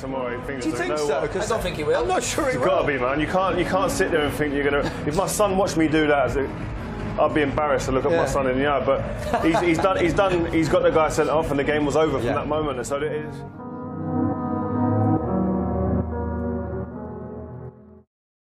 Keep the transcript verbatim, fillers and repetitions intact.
tomorrow. He thinks Do you think no so? way. I don't think he will. I'm not sure he It's will. got to be, man. You can't, you can't sit there and think you're going to... If my son watched me do that, I'd be embarrassed to look at yeah. my son in the eye. But he's, he's, done, he's, done, he's got the guy sent off and the game was over from yeah. that moment. And so it is...